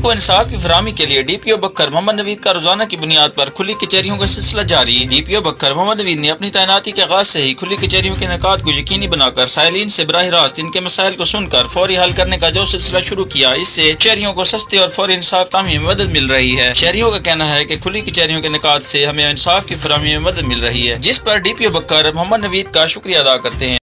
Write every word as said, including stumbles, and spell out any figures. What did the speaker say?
को इंसाफ की फराहमी के लिए D P O Bhakkar Mohammad Naveed का रोजाना की बुनियाद पर खुली कचहरियों का सिलसिला जारी। D P O Bhakkar Mohammad Naveed ने अपनी तैनाती के आगाज से ही खुली कचहरियों के इनेकाद को यकीनी बनाकर साइलिन से बराह रास्त इनके मसाइल को सुनकर फौरी हल करने का जो सिलसिला शुरू किया, इससे शहरियों को सस्ते और फौरी इंसाफ फराहमी में मदद मिल रही है। शहरियों का कहना है कि खुली कचहरियों के इनेकाद से हमें इंसाफ की फराहमी में मदद मिल रही है, जिस पर D P O Bhakkar Mohammad Naveed का शुक्रिया अदा करते हैं।